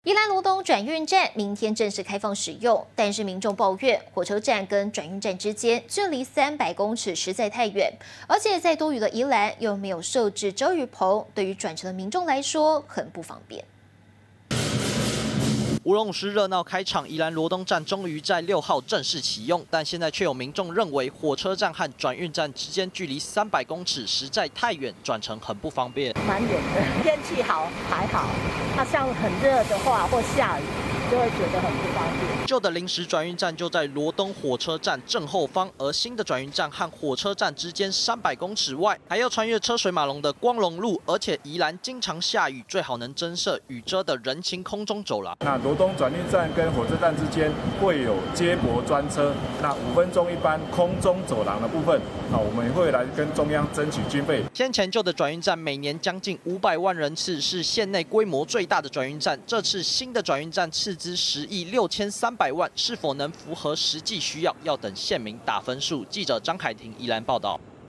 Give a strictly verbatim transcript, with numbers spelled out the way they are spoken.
宜兰罗东转运站明天正式开放使用，但是民众抱怨火车站跟转运站之间距离三百公尺实在太远，而且在多雨的宜兰又没有设置遮雨棚，对于转乘的民众来说很不方便。 舞龙舞狮热闹开场，宜兰罗东站终于在六号正式启用，但现在却有民众认为火车站和转运站之间距离三百公尺实在太远，转乘很不方便。 蛮远的，天气好还好，它像很热的话或下雨，就会觉得很不方便。 旧的临时转运站就在罗东火车站正后方，而新的转运站和火车站之间三百公尺外，还要穿越车水马龙的光荣路，而且宜兰经常下雨，最好能增设雨遮的人行空中走廊。 那罗东转运站跟火车站之间会有接驳专车，那五分钟一班空中走廊的部分，啊，我们也会来跟中央争取经费。 先前旧的转运站每年将近五百万人次，是县内规模最大的转运站。这次新的转运站斥资十亿六千三百万，是否能符合实际需要，要等县民打分数。记者张凯婷宜兰报道。